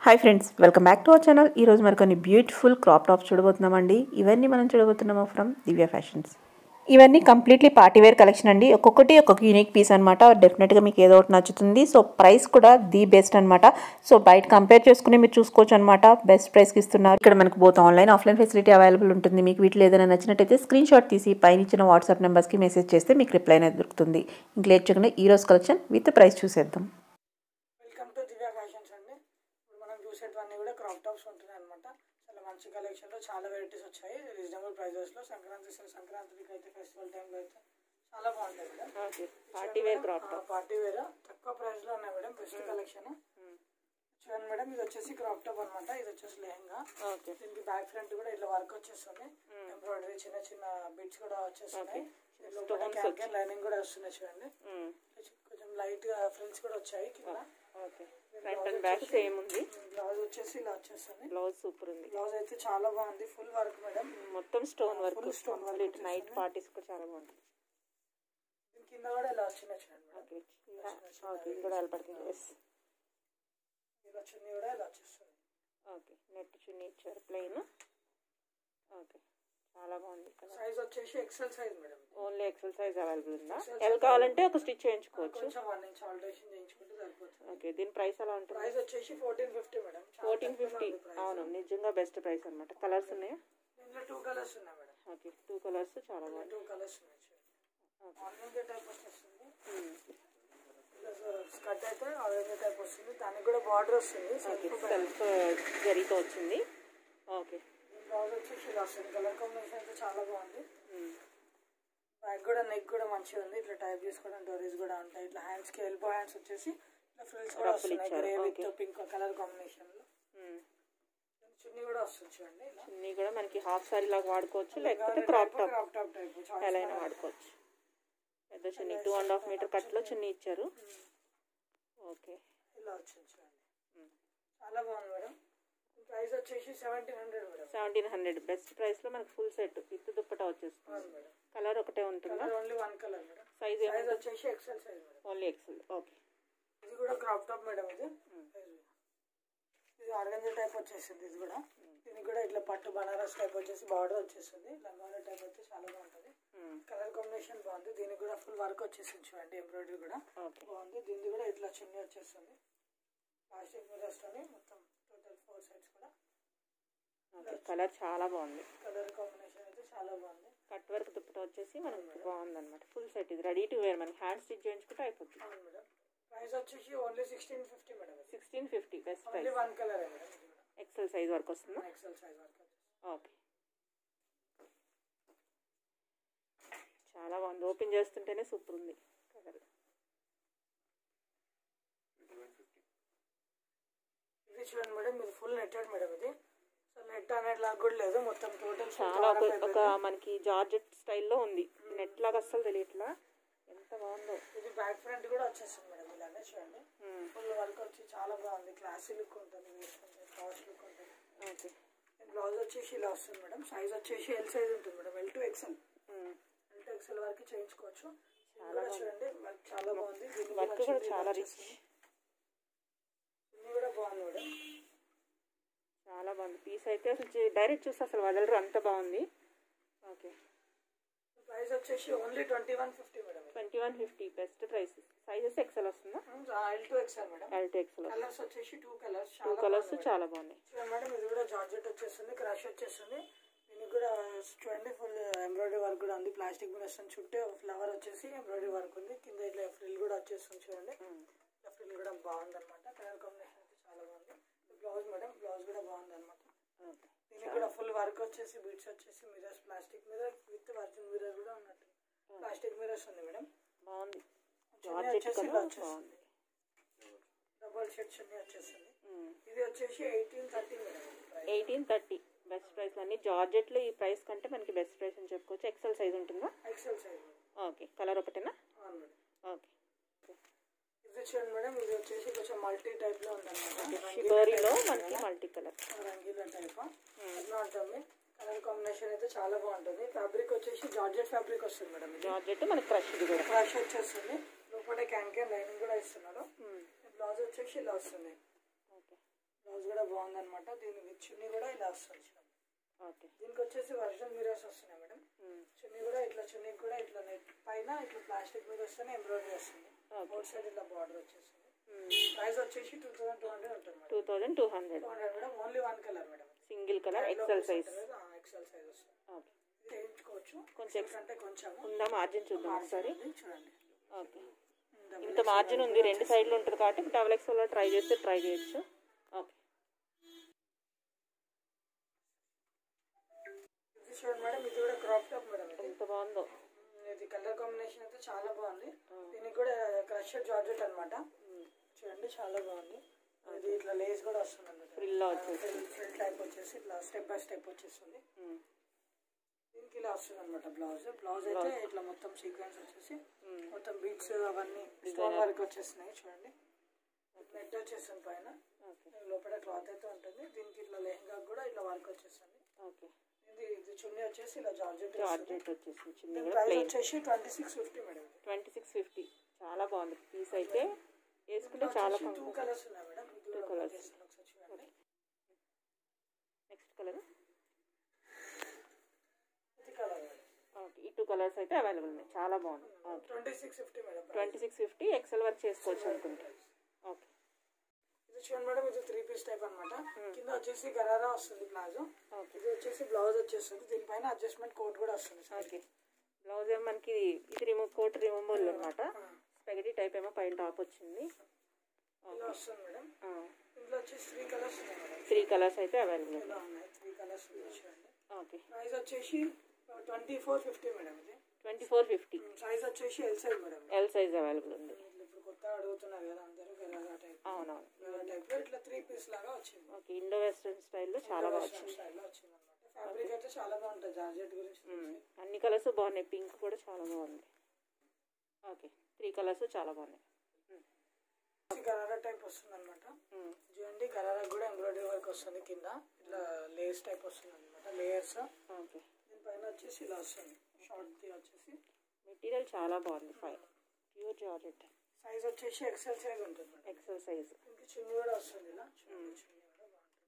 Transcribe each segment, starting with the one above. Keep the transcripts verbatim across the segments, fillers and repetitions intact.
Hi friends, welcome back to our channel. ఈరోజు మరి కొన్ని బ్యూటిఫుల్ క్రాప్ టాప్స్ చూడబోతున్నామండి. ఇవన్నీ మనం చూడబోతున్నాము ఫ్రమ్ దివ్య ఫ్యాషన్స్. ఇవన్నీ కంప్లీట్లీ పార్టీ వేర్ కలెక్షన్ అండి. ఒక్కొక్కటి ఒక్కొక్క యూనిక్ పీస్ అనమాట. డెఫినెట్గా మీకు ఏదో ఒకటి నచ్చుతుంది. సో ప్రైస్ కూడా ది బెస్ట్ అనమాట. సో బయట కంపేర్ చేసుకుని మీరు చూసుకోవచ్చు అనమాట. బెస్ట్ ప్రైస్కి ఇస్తున్నారు. ఇక్కడ మనకు both online offline facility available ఉంటుంది. మీకు వీటిలో ఏదైనా నచ్చినట్టయితే స్క్రీన్ షాట్ తీసి పైన ఇచ్చిన వాట్సాప్ నెంబర్స్కి మెసేజ్ చేస్తే మీకు రిప్లై అనేది దొరుకుతుంది. ఇంక లేట్ చేయకుండా ఈ రోజు కలెక్షన్ విత్ ప్రైస్ చూసేద్దాం. చూసేటివన్నీ కూడా క్రాప్ టాప్స్ ఉంటున్నాయి అనమాట. చాలా మంచి కలెక్షన్లో చాలా వెరైటీస్ వచ్చాయి రీజనబుల్ ప్రైజెస్లో. సంక్రాంతి సంక్రాంతికి అయితే ఫెస్టివల్ టైంలో అయితే చాలా బాగుంటాయి madam. Party wear crop top party wear తక్కువ ప్రైస్లో ఉన్నాయి మేడం. బెస్ట్ కలెక్షన్ చూడండి మేడం. ఇది వచ్చేసి క్రాప్ టాప్ అనమాట. ఇది వచ్చేసి లెహంగా. దీనికి బ్యాక్ ఫ్రంట్ కూడా ఇట్లా వర్క్ వచ్చేస్తుంది. ఎంబ్రాయిడరీ చిన్న చిన్న బిట్స్ కూడా వచ్చేస్తున్నాయి. లైనింగ్ కూడా వస్తున్నాయి చూడండి. కొంచెం లైట్ గా ఫ్రిల్స్ కూడా వచ్చాయి కింద. ఫ్రంట్ అండ్ బ్యాక్ సేమ్ ఉంది. బ్లౌజ్ వచ్చేసి ఇలా వచ్చేస్తుంది. బ్లౌజ్ సూపర్ ఉంది. బ్లౌజ్ అయితే చాలా బాగుంది. Full work madam. మొత్తం stone work. Full stone work. Night parties కూడా చాలా బాగుంది. దీని కింద కూడా ఇలా వచ్చినాయి చూడండి మేడం. ఓకే, ఇది కూడా అలపడుతుంది. ఎస్, ఇలా చున్నీ కూడా ఇలా వచ్చేస్తుంది. ఓకే, నెట్ చున్నీ ఇచ్చారు ప్లెయిన్. ఓకే, చాలా బాగుంది. సైజ్ వచ్చేసి XL size madam. Only XL size available ఉందా? ఎల్ కావాలంటే ఒక స్టిచ్ చేయించుకోవచ్చు. కొంచెం వన్ ఇంచ్ ఆల్టరేషన్ చేయించుకుంటే సరిపోతుంది. ఓకే, దీని ప్రైస్ ఎలా ఉంటుంది? ప్రైస్ వచ్చేసి fourteen fifty madam. Fourteen fifty అవును, నిజంగా బెస్ట్ ప్రైస్ అనమాట. కలర్స్ ఉన్నాయా? దీంట్లో టూ కలర్స్ ఉన్నాయి మేడం. ఓకే, టూ కలర్స్ చాలా బాగుంది. టూ కలర్స్ ఉన్నాయి. ఆరెంజ్ టైప్ వచ్చేస్తుంది. స్కర్ట్ అయితే ఆరెంజ్ టైప్ వస్తుంది. దానికి కూడా బార్డర్ వస్తుంది. సెల్ఫ్ జరీతో వచ్చింది. ఓకే, బ్లౌజ్ వచ్చేసి ఇలా వస్తుంది. కలర్ కాంబినేషన్ అయితే చాలా బాగుంది. బ్యాక్ కూడా నెక్ కూడా మంచిగా ఉంది. ఇట్లా టైప్ చేసుకోవడం డోరీస్ కూడా ఉంటాయి. ఇట్లా హ్యాండ్స్ కి ఎల్బో హ్యాండ్స్ వచ్చేసి ఇట్లా ఫ్రిల్స్ కూడా వస్తున్నాయి. Grey with pink colour combination లో. చున్నీ కూడా వస్తుంది చూడండి. చున్నీ కూడా మనకి హాఫ్ సారీ లాగా వాడుకోవచ్చు, లేకపోతే crop top crop top type ఎలా అయినా వాడుకోవచ్చు. పెద్ద chunni two and half metre cut లో చున్నీ ఇచ్చారు. ఓకే, ఇలా వచ్చింది చూడండి. చాలా బాగుంది మేడం. ప్రైస్ వచ్చేసి seventeen hundred madam. Seventeen hundred best price లో మనకి ఫుల్ సెట్ విత్ దుప్పటా వచ్చేస్తుంది. కలర్ ఒకటే ఉంటుందా? Only one colour madam. Size size వచ్చేసి XL size madam. Only XL. Okay, ఇది కూడా క్రాప్ టాప్ మేడం. ఇది ఇది ఆర్గంజా టైప్ వచ్చేసింది. ఇది కూడా దీనికి కూడా ఇట్లా పట్టు బనారస్ టైప్ వచ్చేసి బార్డర్ వచ్చేస్తుంది. లంగాల టైప్ అయితే చాలా బాగుంటుంది. కలర్ కాంబినేషన్ బాగుంది. దీనికి కూడా ఫుల్ వర్క్ వచ్చేసింది చూడండి. ఎంబ్రాయిడరీ కూడా బాగుంది. దీనికి కూడా ఇట్లా చున్నీ వచ్చేస్తుంది. ప్లాస్టిక్ మిర్రర్స్తోని మొత్తం టోటల్ ఫోర్ సైడ్స్ కూడా. కలర్ చాలా బాగుంది. కలర్ కాంబినేషన్ అయితే చాలా బాగుంది. కట్ వర్క్ దుప్పట వచ్చేసి మనకి బాగుంది అనమాట. ఫుల్ సెట్ ఇది రెడీ టు వేర్. మనకి హ్యాండ్ స్టిచ్ చేయించుకుంటే అయిపోతుంది. అవును మేడం. ప్రైస్ వచ్చేసి only sixteen fifty madam. Sixteen fifty best price. One colour madam. XL size వరకు వస్తుందా? ఎక్సెల్ సైజ్ వరకు. ఓకే, చాలా బాగుంది. ఓపెన్ చేస్తుంటేనే సూపర్ ఉంది కలర్. ఇది చూడండి మేడం. ఇది ఫుల్ నెట్టెడ్ మేడం. ఇది సో నెట్ అనేది లాగా కూడా లేదు. మొత్తం టోటల్ చాలా ఒక మనకి జార్జెట్ స్టైల్లో ఉంది. నెట్ లాగా అస్సలు తెలియట్లా. ఎంత బాగుందో. ఇది బ్యాక్ ఫ్రంట్ కూడా వచ్చేస్తుంది మేడం. ఇలానే చూడండి. ఫుల్ వర్క్ వచ్చి చాలా బాగుంది. క్లాసీ లుక్ ఉంటుంది. వేసుకుంటే క్లాస్ లుక్ ఉంటుంది. ఓకే, బ్లౌజ్ వచ్చేసి ఇలా వస్తుంది మేడం. సైజ్ వచ్చేసి ఎల్ సైజ్ ఉంటుంది madam. L to XL. L to XL వరకు చేయించుకోవచ్చు. చాలా చూడండి వర్క్ చాలా బాగుంది. వర్క్ కూడా చాలా రిచ్. ఇది కూడా బాగుంది మేడం. చాలా బాగుంది పీస్ అయితే. అసలు డైరెక్ట్ చూస్తే అసలు వదలరు, అంత బాగుంది. ఓకే, ప్రైస్ వచ్చేసి only twenty one fifty madam. Twenty one fifty best price. Sizes XL వస్తుందా? L to XL madam. L to XL. Colours వచ్చేసి టూ కలర్స్. టూ కలర్స్ చాలా బాగున్నాయి మేడం. ఇది కూడా జార్జెట్ వచ్చేస్తుంది. క్రష్ వచ్చేస్తుంది. దీనికి కూడా చూడండి ఫుల్ ఎంబ్రాయిడరీ వర్క్ కూడా ఉంది. ప్లాస్టిక్ కూడా వస్తుంది. చుట్టూ ఫ్లవర్ వచ్చేసి ఎంబ్రాయిడరీ వర్క్ ఉంది. కింద ఇట్లా ఫ్రిల్ కూడా వచ్చేస్తుంది చూడండి. ఇట్లా ఫ్రిల్ కూడా బాగుంది అనమాట. కలర్ కాంబినేషన్ అయితే చాలా బాగుంది. Blouse madam. బ్లౌజ్ కూడా బాగుంది అనమాట. దీనికి కూడా ఫుల్ వర్క్ వచ్చేసి బీట్స్ వచ్చేసి mirrors plastic mirror with virgin mirror కూడా ఉన్నట్టు ప్లాస్టిక్ మిరర్స్ ఉంది మేడం. బాగుంది. డబల్ షెడ్ చున్నీ వచ్చేస్తుంది. ఇది వచ్చేసి eighteen thirty madam. Eighteen thirty best price. అన్ని జార్జెట్లో ఈ ప్రైస్ కంటే మనకి బెస్ట్ ప్రైస్ అని చెప్పుకోవచ్చు. ఎక్సెల్ సైజ్ ఉంటుందా? XL size. ఓకే, కలర్ ఒకటేనా? ఓకే, ఇది చూడండి మేడం. ఇది వచ్చేసి కొంచెం మల్టీ టైప్ లో ఉందన్నమాట. షిబోరీలో మనకి మల్టీ కలర్ రంగీలా టైప్ అట్లా ఉంటుంది. కలర్ కాంబినేషన్ అయితే చాలా బాగుంటుంది. ఫ్యాబ్రిక్ వచ్చేసి జార్జెట్ ఫ్యాబ్రిక్ వస్తుంది మేడం. జార్జెట్ మనకి క్రష్ కూడా క్రష్ వచ్చేస్తుంది. లోపల క్యాన్ క్యాన్ లైనింగ్ కూడా ఇస్తున్నారు. బ్లౌజ్ వచ్చేసి ఇలా వస్తుంది. బ్లౌజ్ కూడా బాగుందన్నమాట. దీని విత్ చున్నీ కూడా ఇలా వస్తుంది. ఓకే, దీనికి వచ్చేసి ఒరిజినల్ మిరర్స్ వస్తున్నాయి మేడం. చున్నీ కూడా ఇట్లా, చున్నీకి కూడా ఇట్లా నెట్ పైన ఇట్లా ప్లాస్టిక్ మీద వస్తేనే ఎంబ్రాయిడరీ వస్తుంది. అవుట్ సైడ్ ఇట్లా బార్డర్ వచ్చేస్తుంది. ప్రైస్ వచ్చేసి టూ థౌసండ్ టూ హండ్రెడ్ ఉంటుంది madam. Two thousand two hundred two hundred madam. Only one colour madam, single colour, XL size. XL size వస్తుంది. ఓకే, చేయించుకోవచ్చు. కొంచెం అంటే కొంచెం ఉందా మార్జిన్ చూద్దాం ఒకసారి. చూడండి. ఓకే, ఇంత మార్జిన్ ఉంది, రెండు సైడ్లు ఉంటుంది కాబట్టి డబుల్ ఎక్స్ఎల్ ట్రై చేస్తే ట్రై చేయొచ్చు. ఓకే, ఇది చూడండి మేడం, ఇది కూడా క్రాప్ టాప్ మేడం. ఎంత బాగుందో ఇది కలర్ కాంబినేషన్ అయితే చాలా బాగుంది. దీనికి కూడా క్రషర్ జార్జెట్ అనమాట. చూడండి చాలా బాగుంది. ఇది ఇట్లా లేస్ కూడా వస్తుంది అన్నమాట. ఫ్రిల్ వచ్చేసి ఫ్రిల్ టైప్ వచ్చేసి ఇట్లా స్టెప్ బై స్టెప్ వచ్చేస్తుంది. దీనికి ఇలా వస్తుంది అనమాట బ్లౌజ్. బ్లౌజ్ అయితే ఇట్లా మొత్తం సీక్వెన్స్ వచ్చేసి మొత్తం బీట్స్ అవన్నీ స్టోన్ వర్క్ వచ్చేస్తున్నాయి. చూడండి, నెట్ వచ్చేస్తుంది పైన, లోపల క్లాత్ అయితే ఉంటుంది. దీనికి ఇట్లా లెహంగా కూడా ఇట్లా వర్క్ వచ్చేస్తుంది. ఓకే, ఇది ఇది చున్నీ వచ్చేసి ఇలా జార్జెట్ జార్జెట్ వచ్చేసింది. చున్నీ కూడా ప్రైస్ వచ్చేసి twenty six fifty madam. Twenty six fifty చాలా బాగుంది పీస్ అయితే. వేసుకుంటే చాలా టూ కలర్స్ ఉన్నాయి madam. Two colours. Next colour ఇది కలర్. ఓకే, ఈ టూ కలర్స్ అయితే అవైలబుల్ ఉన్నాయి. చాలా బాగుంది. Twenty six fifty madam. Twenty six fifty XL work చేసుకోవచ్చు అనుకుంటా. ఓకే, ఇది చూడండి మేడం, ఇది త్రీ పీస్ టైప్ అనమాట. కింద వచ్చేసి గరారా వస్తుంది ప్లాజో. ఇది వచ్చేసి బ్లౌజ్ వచ్చేస్తుంది. దీనిపైన అడ్జస్ట్మెంట్ కోట్ కూడా వస్తుంది. ఓకే, బ్లౌజ్ ఏమో మనకి ఇది రిమూవ్ కోట్ రిమూవబుల్ అనమాట. స్పెగటీ టైప్ ఏమో పైన టాప్ వచ్చింది. ఇలా వస్తుంది మేడం. ఇందులో వచ్చేసి త్రీ కలర్స్ ఉన్నాయి మేడం. త్రీ కలర్స్ అయితే అవైలబుల్ ఇలా ఉన్నాయి. త్రీ కలర్స్ చూడండి. ఓకే, ప్రైస్ వచ్చేసి ట్వంటీ ఫోర్ ఫిఫ్టీ మేడం. ఇది ట్వంటీ ఫోర్ ఫిఫ్టీ. సైజ్ వచ్చేసి L size madam. L size available ఉంది. ఇప్పుడు కొత్త అడుగుతున్నారు కదా అందరూ గరారా టైప్. అవునవును, గరారా టైప్ లో ఇట్లా త్రీ పీస్ లాగా వచ్చింది. ఓకే, ఇండో వెస్ట్రన్ స్టైల్లో చాలా బాగా వచ్చింది. స్టైల్లో వచ్చింది అనమాట. ఫ్యాబ్రిక్ అయితే చాలా బాగుంటుంది. జార్జెట్ గురించి అన్ని కలర్స్ బాగున్నాయి. పింక్ కూడా చాలా బాగుంది. ఓకే, త్రీ కలర్స్ చాలా బాగున్నాయి. గరారా టైప్ వస్తుంది అనమాట. చూడండి, గరారా కూడా ఎంబ్రాయిడరీ వర్క్ వస్తుంది. కింద ఇట్లా లేస్ టైప్ వస్తుంది అనమాట, లేయర్స్. ఓకే, దీనిపైన వచ్చేసి ఇలా వస్తుంది. షార్ట్ వచ్చేసి మెటీరియల్ చాలా బాగుంది. Five pure georgette. సైజ్ వచ్చేసి ఎక్సెల్ సైజ్ ఉంటుంది. XL size. ఇంకా చున్నీ కూడా వస్తుంది ఇలా. చున్నీ కూడా బాగుంటుంది.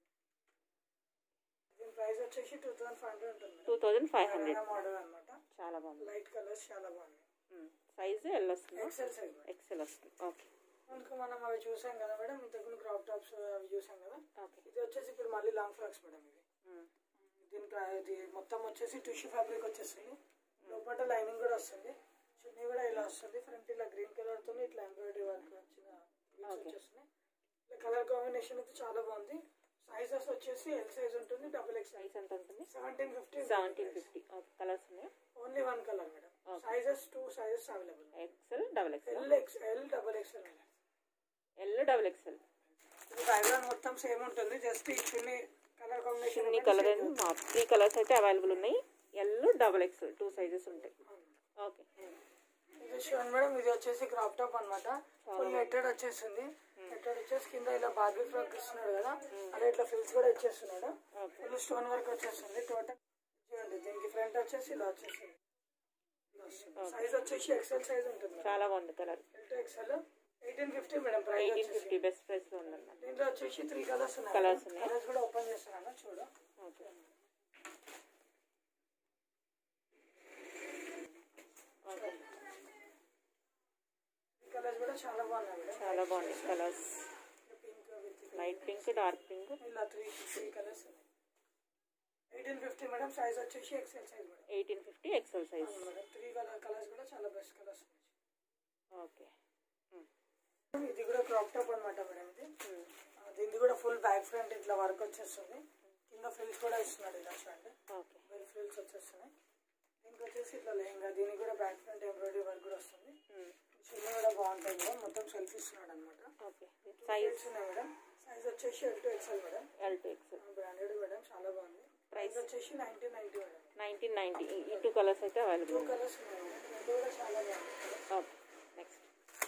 దీని ప్రైస్ వచ్చేసి టూ థౌసండ్ ఫైవ్ హండ్రెడ్ ఉంటుంది. Two thousand five hundred model అనమాట. చాలా బాగుంది. లైట్ కలర్స్ చాలా బాగున్నాయి. సైజ్ ఎల్ వస్తుంది. XL size. ఎక్సెల్ వస్తుంది. ఓకే, అందుకు మనం అవి చూసాం కదా మేడం. ఇంతకుముందు క్రాప్ టాప్స్ అవి చూసాం కదా. ఓకే, ఇది వచ్చేసి ఇప్పుడు మళ్ళీ లాంగ్ ఫ్రాక్స్ మేడం. ఇది దీని ఇది మొత్తం వచ్చేసి టిష్యూ ఫ్యాబ్రిక్ వచ్చేస్తుంది. లోపల లైనింగ్ కూడా వస్తుంది. చున్నీ కూడా ఇలా వస్తుంది. ఫ్రంట్ ఇలా గ్రీన్ కలర్ తో ఇట్లా ఎంబ్రాయిడరీ వర్క్ వచ్చిన వచ్చేస్తున్నాయి. ఇలా కలర్ కాంబినేషన్ అయితే చాలా బాగుంది. సైజెస్ వచ్చేసి ఎల్ సైజ్ ఉంటుంది. డబుల్ ఎక్స్ సైజ్ ఎంత ఉంటుంది? Seventeen fifty. Seventeen fifty. Okay, colours ఉన్నాయి. Only one colour madam. Sizes two sizes available. XL, double XL. L X L double XL. L double XL. ఇది diagram మొత్తం same ఉంటుంది. Just ఈ chunni colour combination. Chunni colour three colours అయితే available ఉన్నాయి. L double XL two sizes ఉంటాయి. Okay, ఇది చూడండి madam, ఇది వచ్చేసి క్రాప్ టాప్ అనమాట. ఫుల్ నెట్టెడ్ వచ్చేసింది. నెట్టెడ్ వచ్చేసి కింద ఇలా బార్బీ ఫ్రాక్ ఇస్తున్నాడు కదా, అలా ఇట్లా ఫిల్స్ కూడా ఇచ్చేస్తున్నాడు. ఫుల్ స్టోన్ వర్క్ వచ్చేస్తుంది. టోటల్ చూడండి, దీనికి ఫ్రంట్ వచ్చేసి ఇలా వచ్చేసింది. సైజ్ వచ్చేసి ఎక్సెల్ సైజ్ ఉంటుంది. చాలా బాగుంది colour. XL eighteen fifty madam. Price eighteen fifty best price లో ఉందన్నమాట. దీంట్లో వచ్చేసి త్రీ కలర్స్ ఉన్నాయి. కలర్స్ ఉన్నాయి. కలర్స్ కూడా ఓపెన్ చేస్తున్నాను చూడు. ఓకే, కలర్స్ కూడా చాలా బాగున్నాయి మేడం. చాలా బాగున్నాయి colours. Pink with light pink, dark pink, ఇలా త్రీ త్రీ కలర్స్ ఉన్నాయి. Eighteen fifty madam. సైజ్ వచ్చేసి XL size madam. Eighteen fifty XL size madam. Three colour colours కూడా చాలా బెస్ట్ కలర్స్ ఉన్నాయి. ఓకే, ఇది కూడా క్రాప్ టాప్ అనమాట మేడం. ఇది దీనికి కూడా ఫుల్ బ్యాక్ ఫ్రంట్ ఇట్లా వర్క్ వచ్చేస్తుంది. కింద ఫ్రిల్స్ కూడా ఇస్తున్నాడు ఇలా చూడండి. ఓకే, వెల్ ఫ్రిల్స్ వచ్చేస్తున్నాయి. దీనికి వచ్చేసి ఇట్లా లెహంగా, దీనికి కూడా బ్యాక్ ఫ్రంట్ ఎంబ్రాయిడరీ వర్క్ కూడా వస్తుంది. చున్నీ కూడా బాగుంటుంది మేడం. మొత్తం సెల్ఫ్ ఇస్తున్నాడు అనమాట. ఓకే, సైజ్ ఉన్నాయి మేడం. సైజ్ వచ్చేసి L to XL madam. L to XL branded madam, చాలా బాగుంది. ప్రైస్ వచ్చేసి nineteen ninety madam. Nineteen ninety. ఈ టూ కలర్స్ అయితే అవైలబుల్. టూ కలర్స్ ఉన్నాయి మేడం. రెండు కూడా చాలా బాగుంది. ఓకే, నెక్స్ట్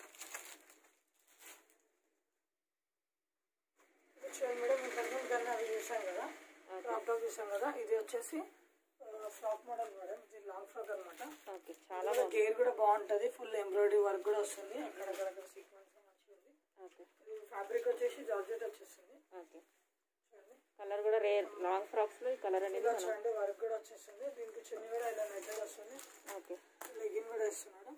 చూడండి మేడం, ఇంతకుముందు కన్నా అవి చూసాం కదా, క్రాప్ టాప్ చూసాం కదా. ఇది వచ్చేసి ఫ్రాక్ మోడల్ మేడం. ఇది లాంగ్ ఫ్రాక్ అనమాట. ఓకే, చాలా గేర్ కూడా బాగుంటుంది. ఫుల్ ఎంబ్రాయిడరీ వర్క్ కూడా వస్తుంది. అక్కడక్కడ సీక్వెన్స్ మంచిగా ఉంది. ఓకే, ఫ్యాబ్రిక్ వచ్చేసి జార్జెట్ వచ్చేస్తుంది. ఓకే, కలర్ కూడా రేర్ లాంగ్ ఫ్రాక్స్ లో ఈ కలర్ అనేది చూడండి వర్క్ కూడా వచ్చేస్తుంది దీనికి చున్నీ కూడా ఇలా నెట్టెడ్ వస్తుంది ఓకే లెగిన్ కూడా ఇస్తున్నాడు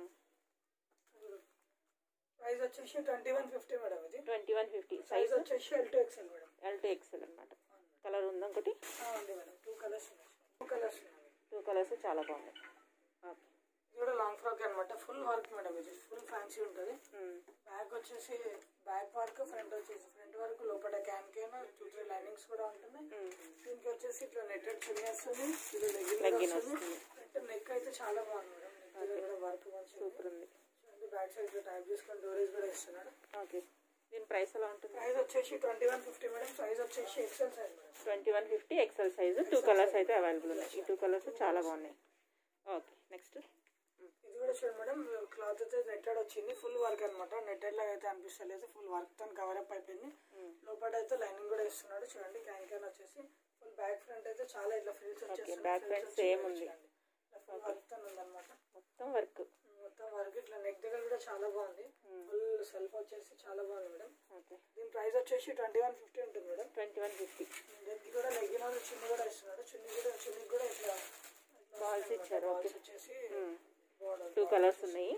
ప్రైస్ వచ్చేసి ట్వంటీ వన్ ఫిఫ్టీ మేడం ఇది ట్వంటీ వన్ ఫిఫ్టీ సైజ్ వచ్చేసి L to XL madam L to XL అనమాట కలర్ ఉందా ఒకటి ఉంది మేడం టూ కలర్స్ ఉన్నాయి టూ కలర్స్ ఉన్నాయి టూ కలర్స్ చాలా బాగున్నాయి ఓకే ఇది కూడా లాంగ్ ఫ్రాక్ అనమాట ఫుల్ వర్క్ మేడం ఇది ఫుల్ ఫ్యాన్సీ ఉంటుంది బ్యాక్ వచ్చేసి బ్యాక్ వర్క్ ఫ్రంట్ వచ్చేసి ఫ్రంట్ వర్క్ లోపల cancan two three linings కూడా ఉంటుంది దీనికి వచ్చేసి ఇట్లా నెట్టెడ్ చున్నీ వస్తుంది ఇది లెగ్గిన్ వస్తుంది అంటే నెక్ అయితే చాలా బాగుంది మేడం నెక్ కూడా వర్క్ సూపర్ ఉంది బ్యాక్ సైడ్ టైప్ చేసుకొని డోరేజ్ కూడా ఇస్తున్నాడు ఓకే దీని ప్రైస్ ఎలా ఉంటుంది ప్రైస్ వచ్చేసి twenty one fifty madam size వచ్చేసి XL size madam twenty one fifty XL size two colours అయితే అవైలబుల్ ఉన్నాయి ఈ టూ కలర్స్ చాలా బాగున్నాయి ఓకే నెక్స్ట్ ఇది కూడా చూడండి మేడం క్లాత్ అయితే నెట్టెడ్ వచ్చింది ఫుల్ వర్క్ అనమాట నెట్టెడ్ లాగా అయితే అనిపిస్తలేదు ఫుల్ వర్క్ తో కవర్ అప్ అయిపోయింది లోపల అయితే లైనింగ్ కూడా ఇస్తున్నాడు చూడండి క్యాన్ క్యాన్ వచ్చేసి ఫుల్ బ్యాక్ ఫ్రంట్ అయితే చాలా ఇట్లా ఫ్రిల్స్ వచ్చేసి బ్యాక్ ఫ్రంట్ సేమ్ ఉంది ఫుల్ వర్క్ తో ఉందన్నమాట మొత్తం వర్క్ మొత్తం వర్క్ ఇట్లా నెక్ దగ్గర కూడా చాలా బాగుంది ఫుల్ సెల్ఫ్ వచ్చేసి చాలా బాగుంది మేడం దీని ప్రైస్ వచ్చేసి ట్వంటీ వన్ ఫిఫ్టీ ఉంటుంది మేడం ట్వంటీ వన్ ఫిఫ్టీ దీనికి కూడా లెగ్గిన్ చున్నీ కూడా ఇస్తున్నాడు చున్నీ కూడా చున్నీ కూడా ఇట్లా బాల్స్ ఇచ్చారు ఓకే వచ్చేసి టూ కలర్స్ ఉన్నాయి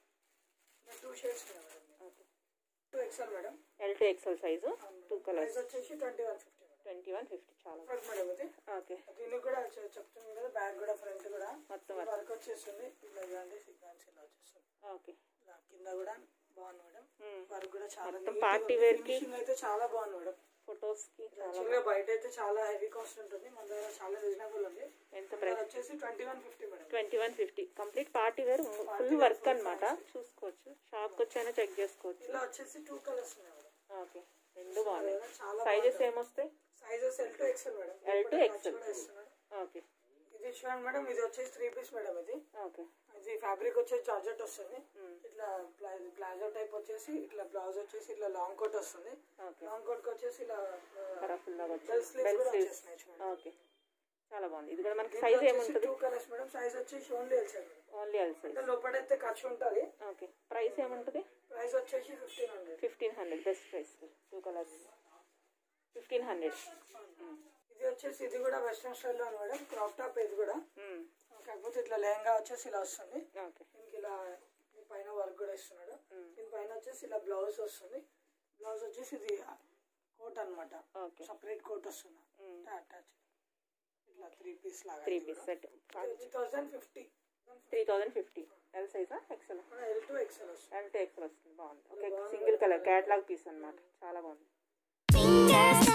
టూ షేడ్స్ ఉన్నాయి madam two XL madam L to XL size two colours వచ్చేసి twenty one fifty twenty one fifty చాలా మేడం ఇది ఓకే దీనికి కూడా చెప్తుంది కదా బ్యాక్ కూడా ఫ్రంట్ కూడా మొత్తం వర్క్ వచ్చేస్తుంది ఇట్లా చూడండి సీక్వెన్స్ ఇలా వచ్చేస్తుంది ఓకే కింద కూడా బాగుంది మేడం వర్క్ కూడా చాలా పార్టీ వేర్ కి అయితే చాలా బాగుంది మేడం ఫొటోస్ కి చాలా బయట అయితే చాలా హెవీ కాస్ట్ ఉంటుంది మన దగ్గర చాలా రీజనబుల్ ఉంది ఎంత ప్రైస్ వచ్చేసి twenty one fifty madam twenty one fifty complete party wear full work అనమాట చూసుకోవచ్చు షాప్ కి వచ్చైనా చెక్ చేసుకోవచ్చు ఇలా వచ్చేసి టూ కలర్స్ ఉన్నాయి మేడం ఓకే రెండు బాగున్నాయి సైజెస్ ఏమొస్తాయి sizes L to XL madam L to XL okay ఇది చూడండి మేడం ఇది వచ్చేసి త్రీ పీస్ మేడం ఇది ఓకే ఇది ఫ్యాబ్రిక్ వచ్చేసి జార్జెట్ వస్తుంది ఇట్లా ప్లాజో టైప్ వచ్చేసి ఇట్లా బ్లౌజ్ వచ్చేసి ఇట్లా లాంగ్ కోట్ వస్తుంది లాంగ్ కోట్ కి వచ్చేసి ఇలా ఓకే చాలా బాగుంది ఇది కూడా మనకి సైజ్ ఏముంటుంది టూ కలర్స్ మేడం సైజ్ వచ్చేసి only L size only L size లోపల అయితే ఖర్చు ఉంటుంది ఓకే ప్రైస్ ఏముంటుంది ప్రైస్ వచ్చేసి fifteen hundred fifteen hundred best price two colours fifteen hundred ఇది వచ్చేసి ఇది కూడా వెస్ట్రన్ స్టైల్ లో మేడం క్రాప్ టాప్ ఇది కూడా కాకపోతే ఇట్లా లెహంగా వచ్చేసి ఇలా వస్తుంది దీనికి ఇలా పైన వర్క్ కూడా ఇస్తున్నాడు దీని పైన వచ్చేసి ఇలా బ్లౌజ్ వస్తుంది బ్లౌజ్ వచ్చేసి ఇది కోట్ అనమాట సపరేట్ కోట్ వస్తుంది అటాచ్ ఇట్లా త్రీ పీస్ లాగా three piece set three thousand fifty three thousand fifty L సైజా ఎక్సెల్ ఎల్ టు ఎక్సెల్ వస్తుంది ఎల్ టు ఎక్సెల్ వస్తుంది బాగుంది okay single colour catalogue piece అనమాట చాలా బాగుంది